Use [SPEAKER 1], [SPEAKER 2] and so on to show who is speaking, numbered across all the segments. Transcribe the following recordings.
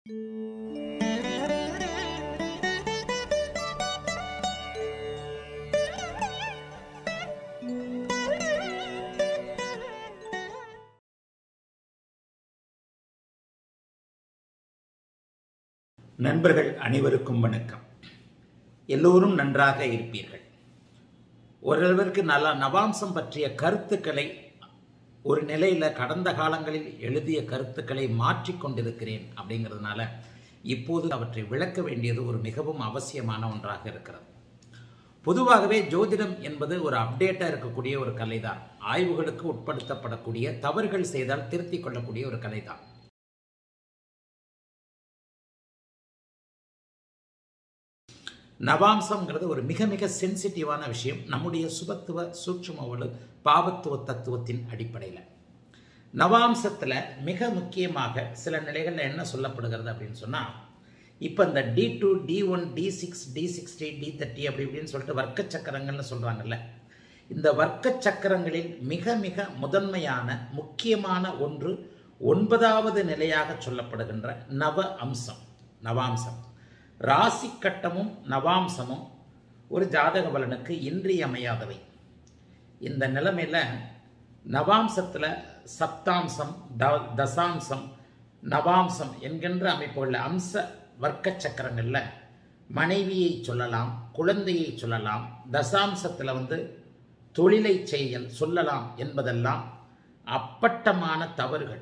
[SPEAKER 1] நண்பர்கள் அனைவருக்கும் வணக்கம். எல்லோரும் நன்றாக இருப்பீர்கள். ஓரளவிற்கு நவாம்சம் பற்றிய கருத்துக்களை ஒரு நிலையில கடந்த காலங்களில் எழுதிய கருத்துக்களை மாற்றிக்கொண்டிருக்கிறேன். அப்படிங்கிறதுனால இப்போது அவற்றை விளக்க வேண்டியது ஒரு மிகவும் அவசியமான ஒன்றாக இருக்கிறது. பொதுவாகவே ஜோதிடம் என்பது ஒரு அப்டேட்டாக இருக்கக்கூடிய ஒரு கலைதான். ஆய்வுகளுக்கு உட்படுத்தப்படக்கூடிய, தவறுகள் செய்தால் திருத்திக் கொள்ளக்கூடிய ஒரு கலைதான். நவாம்சம்ங்கிறது ஒரு மிக மிக சென்சிட்டிவான விஷயம். நம்முடைய சுபத்துவ சூட்சும பாபத்துவ தத்துவத்தின் அடிப்படையில் நவாம்சத்தில் மிக முக்கியமாக சில நிலைகளில் என்ன சொல்லப்படுகிறது அப்படின்னு சொன்னால், இப்போ இந்த D2, D1, D6, D60, D30 அப்படி இப்படின்னு சொல்லிட்டு வர்க்க சக்கரங்கள்னு சொல்கிறாங்கல்ல, இந்த வர்க்க சக்கரங்களில் மிக மிக முதன்மையான முக்கியமான ஒன்று 9வது நிலையாக சொல்லப்படுகின்ற நவாம்சம். ராசி கட்டமும் நவாம்சமும் ஒரு ஜாதக பலனுக்கு இன்றியமையாதவை. இந்த நிலைமையில் நவாம்சத்தில் சப்தாம்சம், தசாம்சம், நவாம்சம் என்கின்ற அமைப்புகளில் அம்ச வர்க்க சக்கரங்களில் மனைவியை சொல்லலாம், குழந்தையை சொல்லலாம், தசாம்சத்தில் தொழிலை சொல்லலாம் என்பதெல்லாம் அப்பட்டமான தவறுகள்.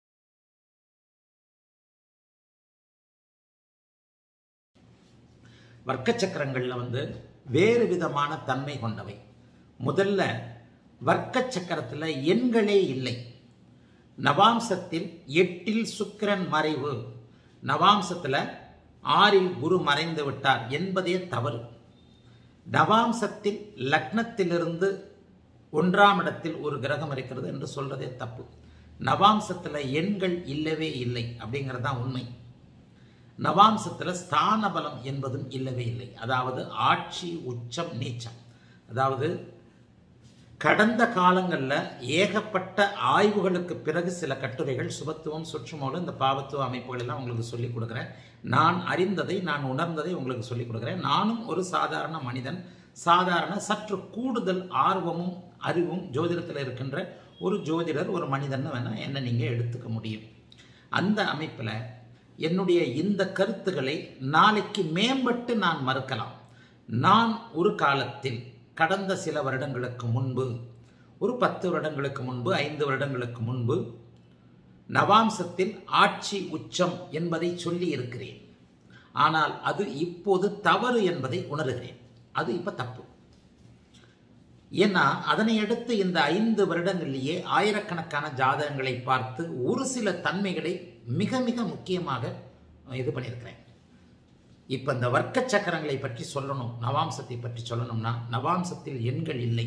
[SPEAKER 1] வர்க்க சக்கரங்களில் வேறு விதமான தன்மை கொண்டவை. முதல்ல வர்க்க சக்கரத்தில் எண்களே இல்லை. நவாம்சத்தில் 8ல் சுக்கிரன் மறைவு, நவாம்சத்தில் 6ல் குரு மறைந்து விட்டார் என்பதே தவறு. நவாம்சத்தில் லக்னத்திலிருந்து 1ஆம் இடத்தில் ஒரு கிரகம் இருக்கிறது என்று சொல்றதே தப்பு. நவாம்சத்தில் எண்கள் இல்லவே இல்லை அப்படிங்கிறது தான் உண்மை. நவாம்சத்தில் ஸ்தான பலம் என்பதும் இல்லவே இல்லை. அதாவது ஆட்சி, உச்சம், நீச்சம். அதாவது கடந்த காலங்களில் ஏகப்பட்ட ஆய்வுகளுக்கு பிறகு சில கட்டுரைகள் சுபத்துவம் சூட்சுமம் இந்த பாவத்துவ அமைப்புகள் எல்லாம் உங்களுக்கு சொல்லிக் கொடுக்குறேன். நான் அறிந்ததை, நான் உணர்ந்ததை உங்களுக்கு சொல்லிக் கொடுக்குறேன். நானும் ஒரு சாதாரண மனிதன், சற்று கூடுதல் ஆர்வமும் அறிவும் ஜோதிடத்தில் இருக்கின்ற ஒரு ஜோதிடர், ஒரு மனிதன் வேணா என்ன நீங்கள் எடுத்துக்க முடியும். அந்த அமைப்பில் என்னுடைய இந்த கருத்துக்களை நாளைக்கு மேம்பட்டு நான் மறுக்கலாம். நான் ஒரு காலத்தில் கடந்த சில வருடங்களுக்கு முன்பு, ஒரு 10 வருடங்களுக்கு முன்பு, 5 வருடங்களுக்கு முன்பு நவாம்சத்தில் ஆட்சி உச்சம் என்பதை சொல்லி இருக்கிறேன். ஆனால் அது இப்போது தவறு என்பதை உணர்கிறேன். அது இப்ப தப்பு. ஏன்னா அதனை அடுத்து இந்த 5 வருடங்களிலேயே ஆயிரக்கணக்கான ஜாதகங்களை பார்த்து ஒரு சில தன்மைகளை மிக மிக முக்கியமாக இது பண்ணியிருக்கிறேன். இப்ப இந்த வர்க்க சக்கரங்களை பற்றி சொல்லணும், நவாம்சத்தை பற்றி சொல்லணும்னா, நவாம்சத்தில் எண்கள் இல்லை.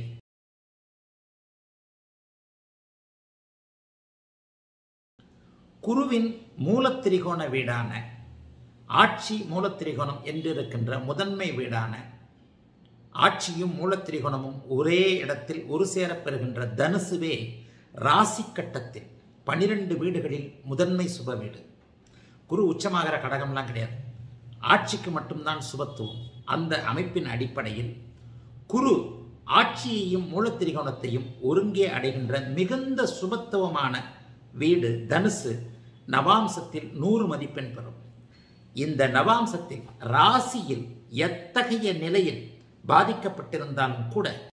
[SPEAKER 1] குருவின் மூலத்திரிகோண வீடான ஆட்சி மூலத்திரிகோணம் என்று இருக்கின்ற முதன்மை வீடான ஆட்சியும் மூலத்திரிகோணமும் ஒரே இடத்தில் ஒரு சேரப்பெறுகின்ற தனுசுவே ராசி கட்டத்தில் 12 வீடுகளில் முதன்மை சுப வீடு. குரு உச்சமாகிற கடகம்லாம் கிடையாது, ஆட்சிக்கு மட்டும்தான் சுபத்துவம். அந்த அமைப்பின் அடிப்படையில் குரு ஆட்சியையும் மூலத்திரிகோணத்தையும் ஒருங்கே அடைகின்ற மிகுந்த சுபத்துவமான வீடு தனுசு நவாம்சத்தில் 100 மதிப்பெண் பெறும். இந்த நவாம்சத்தில் ராசியில் எத்தகைய நிலையில் பாதிக்கப்பட்டிருந்தாலும் கூட